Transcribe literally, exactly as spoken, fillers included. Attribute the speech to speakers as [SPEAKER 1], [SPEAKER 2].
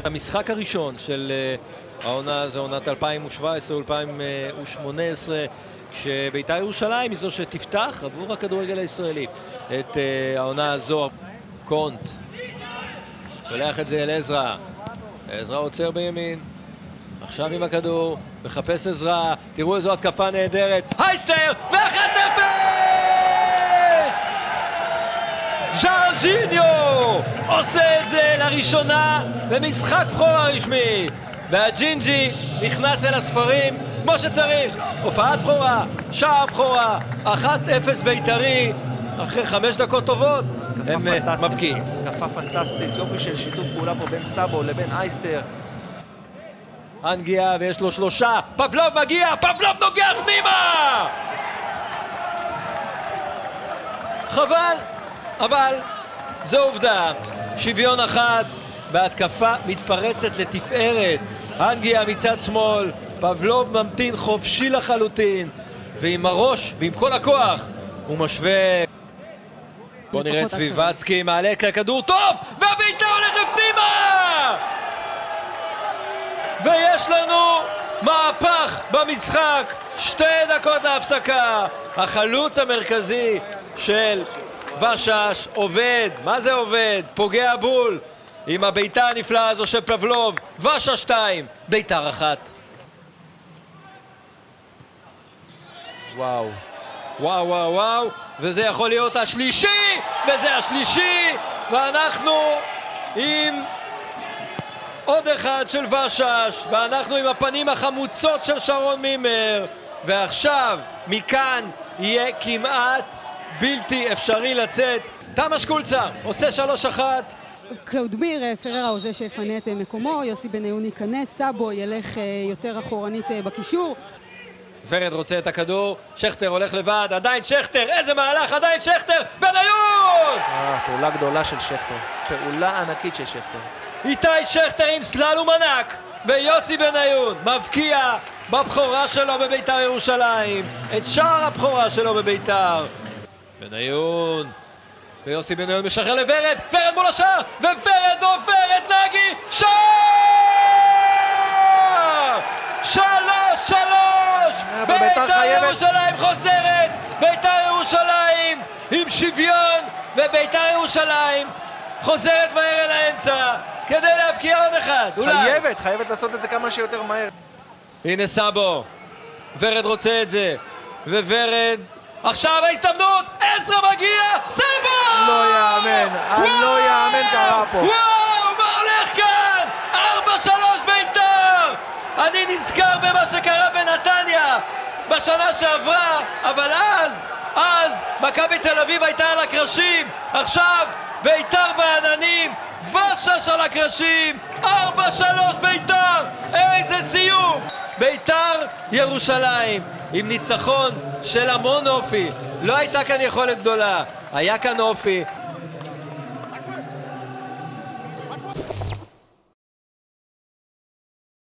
[SPEAKER 1] המשחק הראשון של העונה זה עונת אלפיים שבע עשרה אלפיים שמונה עשרה, כשבית"ר ירושלים היא זו שתפתח עבור הכדורגל הישראלי את העונה הזו. קונט שולח את זה אל עזרא, עזרא עוצר בימין, עכשיו עם הכדור, מחפש עזרא, תראו איזו התקפה נהדרת, הייסטר ואחת אפס! ז'ארג'יניו עושה את זה לראשונה במשחק בכורה רשמי, והג'ינג'י נכנס אל הספרים כמו שצריך. הופעת בכורה, שער בכורה, אחת אפס בית"רי, אחרי חמש דקות טובות הם מבקיעים.
[SPEAKER 2] התקפה פנטסטית, יופי של שיתוף פעולה פה בין סאבו לבין אייסטר.
[SPEAKER 1] אנגיה ויש לו שלושה, פבלוב מגיע, פבלוב נוגע פנימה! חבל, אבל זו עובדה, שוויון אחד בהתקפה מתפרצת לתפארת. אנגיה מצד שמאל, פבלוב ממתין חופשי לחלוטין, ועם הראש ועם כל הכוח הוא משווה. בוא נראה את סביבצקי מעלה כדור טוב, והביתה הולכת פנימה! ויש לנו מהפך במשחק, שתי דקות להפסקה. החלוץ המרכזי של ושש עובד, מה זה עובד? פוגע בול עם הביתה הנפלאה הזו של פבלוב. ושש שתיים, בית"ר אחת. וואו, וואו וואו וואו, וזה יכול להיות השלישי, וזה השלישי, ואנחנו עם עוד אחד של ושש, ואנחנו עם הפנים החמוצות של שרון מימר, ועכשיו מכאן יהיה כמעט בלתי אפשרי לצאת. תמש קולצה עושה שלוש אחת.
[SPEAKER 3] קלאודמיר פררה הוא זה שיפנה את מקומו, יוסי בניון ייכנס, סאבו ילך יותר אחורנית בקישור.
[SPEAKER 1] ורד רוצה את הכדור, שכטר הולך לבד, עדיין שכטר, איזה מהלך, עדיין שכטר, בניון!
[SPEAKER 2] אה, פעולה גדולה של שכטר, פעולה ענקית של שכטר.
[SPEAKER 1] איתי שכטר עם סללום ענק, ויוסי בניון מבקיע בבחורה שלו בבית"ר ירושלים, את שער הבחורה שלו בבית"ר. בניון, ויוסי בניון משחרר לוורד, ורד מול השער, וורד עובר את נגי, שער! שלוש שלוש! בית"ר ירושלים חוזרת, בית"ר ירושלים עם שוויון, ובית"ר ירושלים חוזרת מהר אל האמצע כדי להבקיע עוד אחד.
[SPEAKER 2] חייבת, חייבת לעשות את זה כמה שיותר מהר.
[SPEAKER 1] הנה סאבו, ורד רוצה את זה, וורד עכשיו ההזדמנות, עזרא מגיע, סאבו!
[SPEAKER 2] לא יאמן, לא יאמן קרה פה.
[SPEAKER 1] וואו, מה הולך כאן? ארבע שלוש בית"ר! אני נזכר במה שקרה בנתניה בשנה שעברה, אבל אז, אז מכבי תל אביב הייתה על הקרשים, עכשיו בית"ר בעננים, ושש על הקרשים, ארבע שלוש בית"ר, איזה סיום! בית"ר ירושלים עם ניצחון של המון אופי, לא הייתה כאן יכולת גדולה, היה כאן אופי.